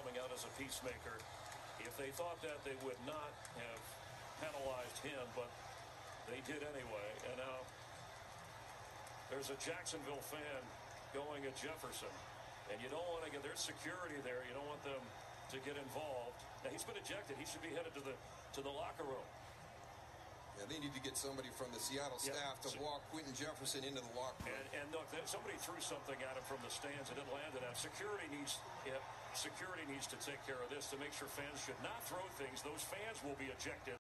coming out as a peacemaker. If they thought that, they would not have penalized him, but they did anyway. And now there's a Jacksonville fan going at Jefferson. And you don't want to get, there's security there. You don't want them to get involved. Now he's been ejected. He should be headed to the locker room. Yeah, they need to get somebody from the Seattle staff to walk Quinton Jefferson into the locker room. And look, somebody threw something at him from the stands and it landed at him. Security needs to take care of this to make sure fans should not throw things. Those fans will be ejected.